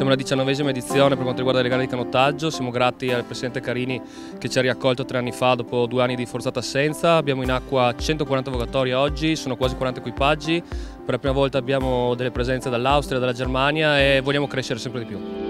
Siamo alla 19ª edizione per quanto riguarda le gare di canottaggio. Siamo grati al Presidente Carini che ci ha riaccolto 3 anni fa dopo 2 anni di forzata assenza. Abbiamo in acqua 140 vogatorie oggi, sono quasi 40 equipaggi. Per la prima volta abbiamo delle presenze dall'Austria, dalla Germania e vogliamo crescere sempre di più.